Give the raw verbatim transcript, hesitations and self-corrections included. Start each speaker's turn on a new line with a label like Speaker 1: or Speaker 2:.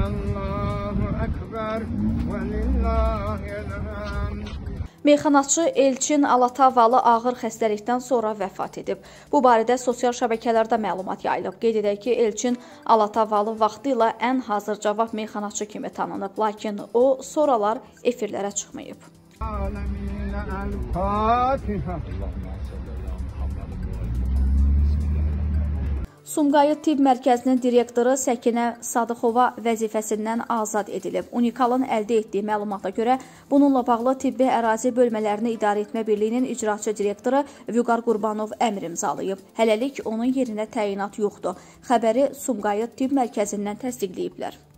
Speaker 1: Allahu Ekber ve lillahil hamd.
Speaker 2: Meyxanaçı Elçin Alatavalı ağır xəstəlikdən sonra vəfat edib. Bu barədə sosial şəbəkələrdə məlumat yayılıb. Qeyd edək ki, Elçin Alatavalı vaxtilə ən hazır cavab meyxanaçı kimi tanınıb, lakin o sonralar efirlərə çıxmayıb. Sumqayıt Tibb Mərkəzinin direktoru Səkinə Sadıxova vəzifəsindən azad edilib. Unikalın əldə etdiyi məlumata görə bununla bağlı Tibbi Ərazi Bölmələrini İdarə Etmə Birliyinin icraçı direktoru Vüqar Qurbanov əmr imzalayıb. Hələlik onun yerinə təyinat yoxdur. Xəbəri Sumqayıt Tibb Mərkəzindən təsdiqləyiblər.